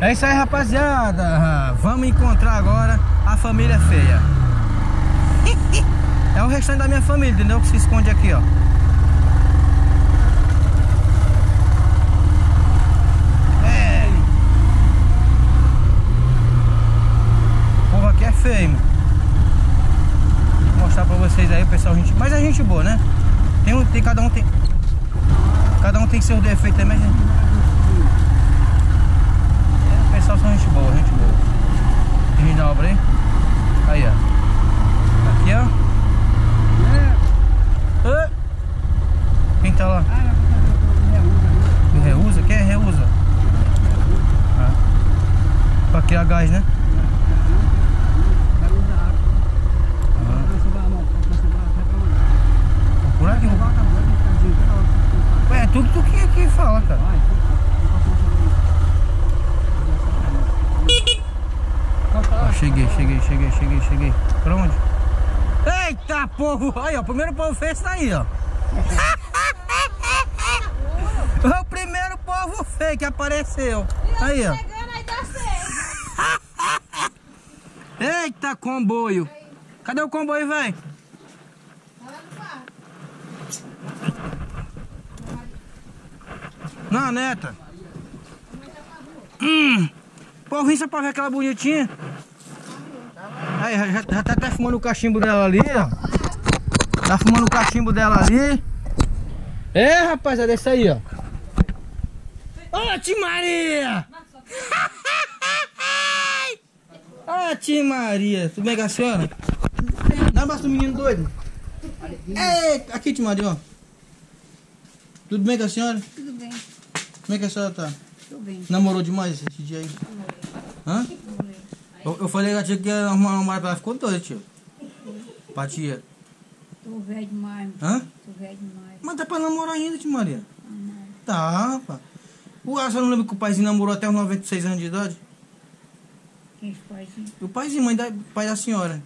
É isso aí, rapaziada. Vamos encontrar agora a família feia. É o restante da minha família, entendeu? Que se esconde aqui, ó. O povo aqui é feio, mano. Vou mostrar pra vocês aí, o pessoal, gente... Mas é gente boa, né? Cada um tem seus defeitos também, gente. O pessoal são gente boa, gente boa. Tem gente da obra aí? Aí, ó. Aqui, ó. Quem tá lá? Reusa? Quem é Reusa? Pra criar gás, né? Por aqui. É tudo tu que fala, cara. Ó, cheguei. Pra onde? Eita, povo! Aí, ó, o primeiro povo feio tá aí, ó. O primeiro povo feio que apareceu. Aí, ó. Eita, comboio. Cadê o comboio, velho? Não, neta. Povinho só pra ver aquela bonitinha. Aí, já tá até fumando o cachimbo dela ali, ó. Tá fumando o cachimbo dela ali. É, rapaziada, é isso aí, ó. Ô, Tia Maria! Ô, Tia Maria! Tudo bem com a senhora? Dá um abraço do menino doido. Eita, aqui, Tia Maria, ó. Tudo bem com a senhora? Tudo bem. Como é que a senhora tá? Tudo bem. Namorou demais esse dia aí? Hã? Eu falei que a tia que ia arrumar uma namorada pra ela, ficou doida, tio. Pra tia. Tô velho demais. Hã? Tô velho demais. Mas dá pra namorar ainda, Tia Maria. Não. Tá, rapaz. A senhora não lembra que o paizinho namorou até os 96 anos de idade? Quem faz isso? O paizinho, pai da senhora.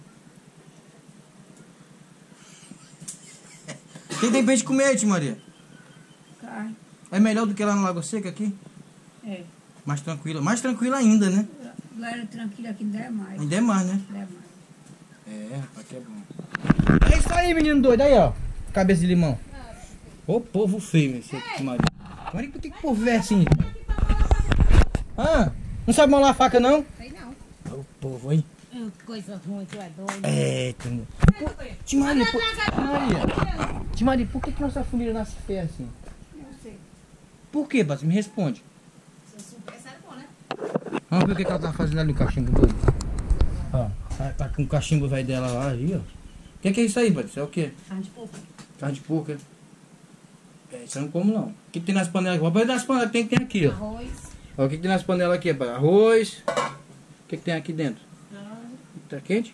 Quem tem peixe de comer aí, Tia Maria? Carne. É melhor do que lá no Lagoa Seca aqui? É. Mais tranquila. Mais tranquila ainda, né? Lá era tranquilo, aqui ainda é mais. Ainda é mais, né? Ainda é mais. É, rapaz, que é bom. É isso aí, menino doido. Aí, ó. Cabeça de limão. Ô, povo feio, meu. Tia Maria. Maria, por que o povo é assim? Não sabe molar a faca, não? Sei não. Ô, povo, aí. Coisa ruim, tu é doido. É, Tia Maria, Tia Maria, por que nossa família nasce feia assim? Não sei. Por que, Bárbara? Me responde. Se eu soubesse, era bom, né? Vamos ver o que ela tá fazendo ali no cachimbo doido. Ó, tá com o cachimbo velho dela lá, aí, ó. O que é isso aí, Bárbara? Isso é o quê? Carne de porco. Carne de porco, é? Isso eu não como, não. O que tem nas panelas? Vou ver nas panelas que tem aqui, ó. Arroz. Ó, o que tem nas panelas aqui, Bárbara? Arroz. O que tem aqui dentro? Tá quente?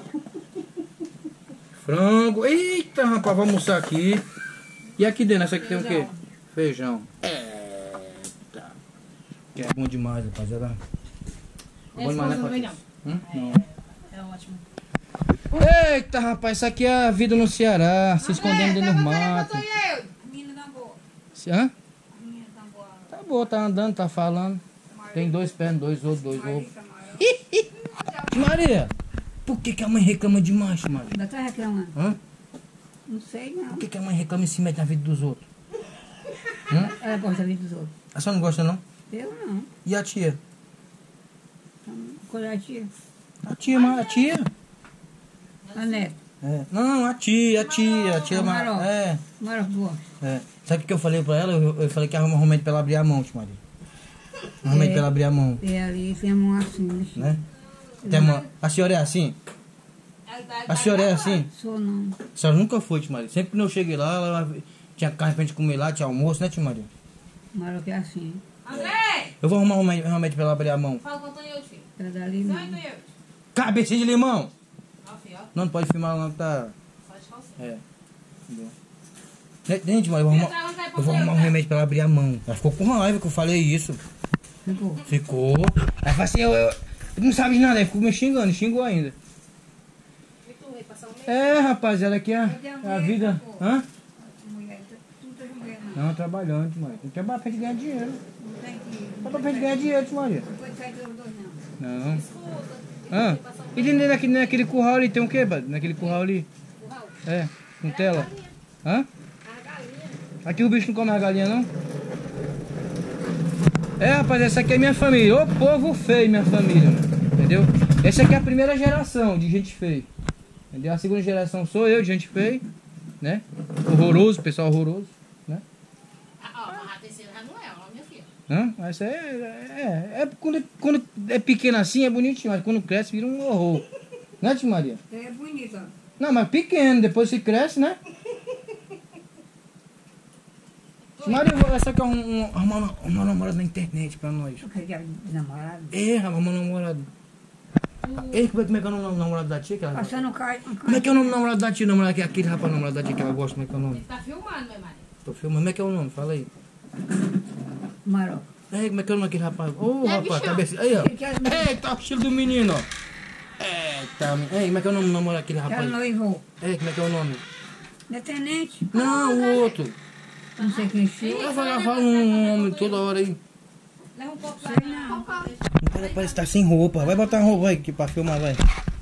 Frango. Eita, rapaz, vamos almoçar aqui. E aqui dentro, essa aqui tem o quê? Feijão. Eita. Que é bom demais, rapaziada. É bom demais, né, Patrícia? Não. É ótimo. Eita, rapaz, isso aqui é a vida no Ceará, se escondendo dentro do mato. Menina da boa. Hã? Menina da boa. Tá boa, tá andando, tá falando. Tem 2 pernas, 2 ovos, 2 ovos. Maria, por que a mãe reclama demais, Maria? Ainda tá reclamando? Hã? Não sei não. Por que a mãe reclama e se mete na vida dos outros? Ela gosta da vida dos outros. A senhora não gosta, não? Eu não. E a tia? Qual é a tia? A tia? A neta. É. Não, a tia. Maró. É. Maró boa. É. Sabe o que eu falei pra ela? Eu falei que arruma um remédio pra ela abrir a mão, tia Maria. Um remédio pra ela abrir a mão. É ali, tem a mão assim. Né? A senhora é assim? A senhora é assim? Sou não. A senhora nunca foi, tia Maria. Sempre que eu cheguei lá, ela tinha carne pra gente comer lá, tinha almoço, né, tia Maria? Maró que é assim. André! Eu vou arrumar um remédio pra ela abrir a mão. Fala com o Antônio, filho. Ela dali não. Cabecinha de limão! Ó, filho, ó. Não pode filmar não, que tá... Só de calcinha. É. Entendeu? Gente, mas eu vou arrumar um remédio pra ela abrir a mão. Ela ficou com raiva que eu falei isso. Ficou. Ela falou assim, eu não sabe de nada, aí ficou me xingando, xingou ainda. É, rapaziada, aqui é a vida. Hã? Não, trabalhando, mãe. Tem que trabalhar pra gente ganhar dinheiro. Trabalhar pra gente ganhar dinheiro, Maria. sai dos dois, não. Não. Escuta. Ah, e dentro naquele curral ali tem o quê, Bad? Naquele curral ali? Curral. É, com tela. Hã? A galinha. Aqui o bicho não come a galinha, não? É, rapaz, essa aqui é minha família. Ô povo feio, minha família, mano. Entendeu? Essa aqui é a primeira geração de gente feia. Entendeu? A segunda geração sou eu, de gente feia, né? Horroroso, pessoal horroroso, né? Ó, a terceira já não é, ó, minha filha. Hã? Essa quando é pequeno assim é bonitinho, mas quando cresce vira um horror. Né, tia Maria? É bonito, ó. Não, mas pequeno, depois que cresce, né? Tia Maria, essa aqui é uma namorada na internet pra nós. Eu queria namorado. É, uma namorada. Ei, como é que é o nome do namorado da tia? Que ela... Passando o carro. Como é que é o nome do namorado da tia? Namorado, aquele rapaz namorado da tia que ela gosta, como é que é o nome? Ele tá filmando, minha mãe. Tô filmando, como é que é o nome? Fala aí. Maró. Ei, como é que é o nome daquele rapaz? Ô, É, rapaz, bichão. cabeça. Aí, ó. Eita, o estilo do menino, ó. Eita, ei, como é que é o nome do namorado daquele Ela rapaz? noivou. Ei, como é que é o nome? Não é tenente? Não, o outro. Não sei quem foi. Ela fala um nome toda hora aí. Leva um pouco Sei pra não. O cara parece que tá sem roupa. Vai botar uma roupa aí aqui pra filmar, vai.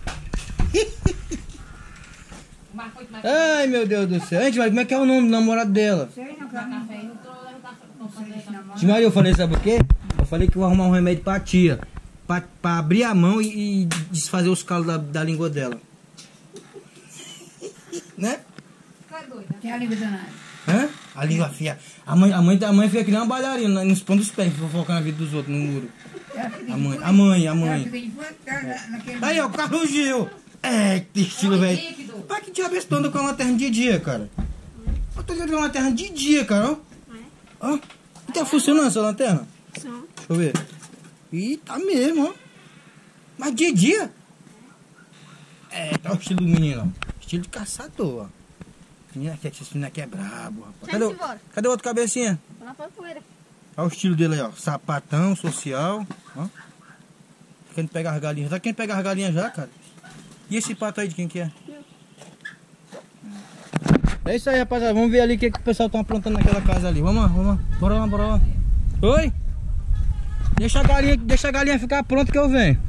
Ai, meu Deus do céu. Gente, mas como é que é o nome do namorado dela? Sei não, café cara. e não tô levando café. Tia Maria, eu falei, sabe o quê? Eu falei que eu vou arrumar um remédio pra tia. Pra abrir a mão e desfazer os calos da língua dela. Né? Fica doida. Tem a língua danada. Hã? A língua afia. A mãe fica que nem uma bailarina nos pontos dos pés, fofocando a vida dos outros no muro. Ela fica de A mãe. Ela fica de fora, naquele... Aí, ó, o Carlos Gil. É, que estilo, velho. Líquido. Pai, que diabo é esse tu anda com a lanterna de dia, cara? Eu tô andando com a lanterna de dia, cara, ó. Ó. E tá funcionando essa lanterna? Sim. Deixa eu ver. Ih, tá mesmo, ó. Mas de dia? É, tá o estilo do menino, ó. Estilo de caçador, ó. Esse menino aqui é brabo, rapaz. Vamos embora. Cadê o outro cabecinha? Lá pra poeira. Olha o estilo dele aí, ó. Sapatão, social, ó. Querendo pegar as galinhas. Tá querendo pegar as galinhas já, cara? E esse pato aí de quem que é? É isso aí, rapaziada. Vamos ver ali o que o pessoal tá aprontando naquela casa ali. Vamos lá. Bora lá. Oi? Deixa a galinha ficar pronta que eu venho.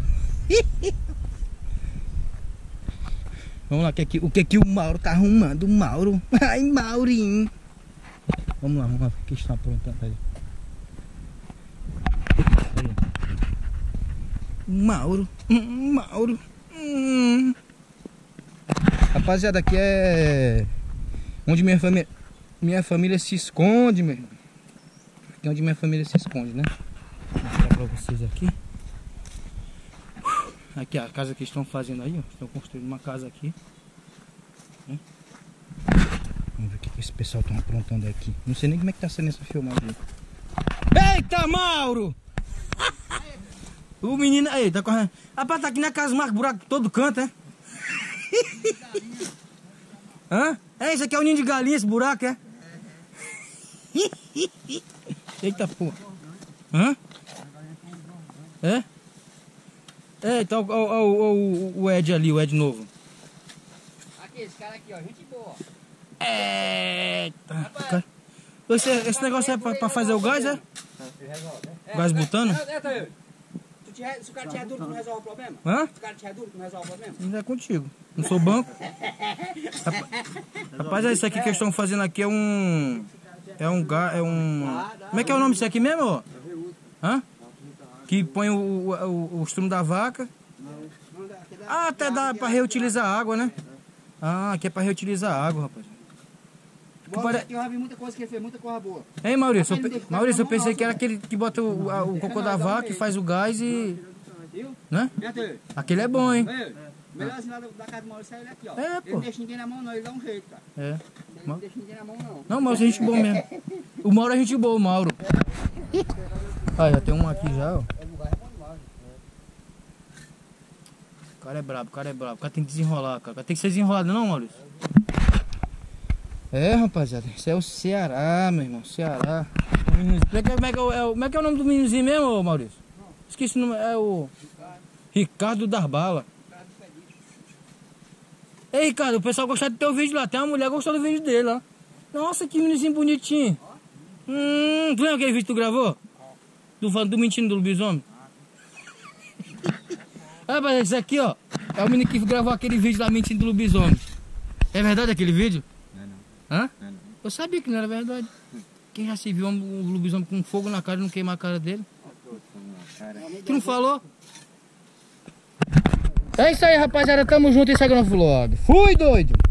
Vamos lá, o que o Mauro tá arrumando? Mauro. Ai, Maurinho. Vamos lá, o que estão aprontando aí. Mauro. Rapaziada, aqui é onde minha família se esconde, meu irmão. Aqui é onde minha família se esconde, né? Vou mostrar pra vocês aqui. Aqui a casa que estão fazendo aí, ó. Estão construindo uma casa aqui, né? Vamos ver o que esse pessoal tá aprontando aqui. Não sei nem como é que tá sendo essa filmagem. Eita, Mauro! O menino aí, tá correndo. Rapaz, tá aqui na casa, marca buraco todo canto, é? Hã? É, isso aqui é o ninho de galinha, esse buraco, é? Eita, porra. Hã? É? É, então o Ed ali, o Ed novo. Aqui, esse cara aqui, ó, gente boa. Eita. Esse negócio é pra fazer o gás, é? Gás butano? Se o cara tiver duro, tu não resolve o problema? Hã? Se o cara tiver duro, tu não resolve o problema? Ainda é contigo. Não sou banco. Rapaz, isso aqui que eles estão fazendo aqui é um... Como é que é o nome disso aqui mesmo, ó? Hã? Que põe o estrumo da vaca. Ah, até dá pra reutilizar a água, né? Ah, aqui é pra reutilizar a água, rapaz. Eu já vi muita coisa que ele fez, muita coisa boa. Hein, Maurício? Eu pensei que era aquele que bota o cocô da vaca e faz o gás e... Viu? Né? Aquele é bom, hein? Melhor assim lá da casa do Maurício é ele aqui, ó. É, pô. Ele não deixa ninguém na mão, não. Ele dá um jeito, cara. É. Ele não deixa ninguém na mão, não. Não, Mauro é gente boa mesmo. O Mauro é gente boa, o Mauro. Ah, já tem um aqui já, ó. O cara é brabo. O cara tem que desenrolar, cara. O cara tem que ser desenrolado, não, Maurício? É, rapaziada. Isso é o Ceará, meu irmão. Ceará. Como é que é o nome do meninozinho mesmo, Maurício? Esqueci o nome. É o... Ricardo das Balas. Ei, Ricardo, o pessoal gostou do teu vídeo lá. Tem uma mulher que gostou do vídeo dele, ó. Nossa, que meninozinho bonitinho. Tu lembra aquele vídeo que tu gravou? Do mentindo do lobisomem? rapaz, esse aqui, ó, é o menino que gravou aquele vídeo lá mentindo do lobisomem. É verdade aquele vídeo? Não, Hã? não. Eu sabia que não era verdade. Quem já se viu um lobisomem com fogo na cara e não queimar a cara dele? Tu não falou? É isso aí, rapaziada. Tamo junto e segue no vlog. Fui, doido!